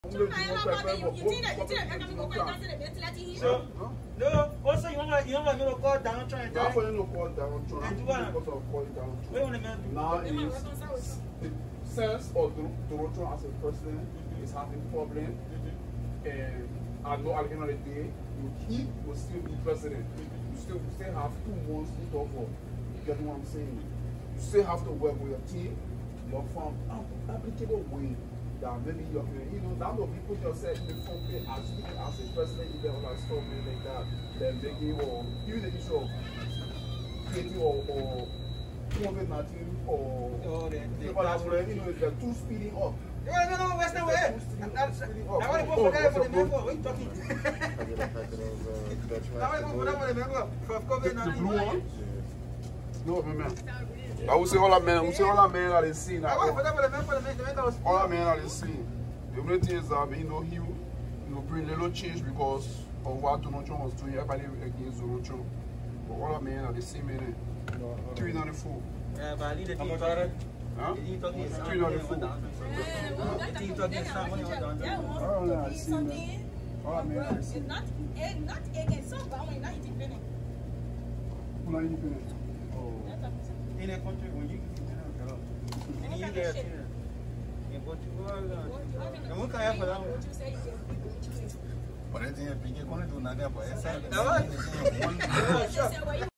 No, also you want to call down trying to call down now is the sense of Toronto as a president is having problem and at no at the end of the day he will still be president. You still have 2 months to talk for. You get what I'm saying? You still have to work with your team, your farm, applicable way. That maybe you know, that what people just said before as a president, you get all that stuff like that. Then they give or even the issue of creating or COVID-19 or you know, they're too speeding up. No, Western way. I want to go for that for the member. What are you talking? I want to go for that for the member for COVID-19. The blue one? No, man. I would say all that men are the scene. All that men are the scene. The only thing is that he will bring little change because of what Toronto was doing. Everybody against Toronto. But all that men are the same in it. 394. Yeah, but I need a team. Huh? 394. Not again, so bad when you're not independent. Who are independent? In a country when you get in Portugal, and what can I have for that? But I think you're going to do nothing about it.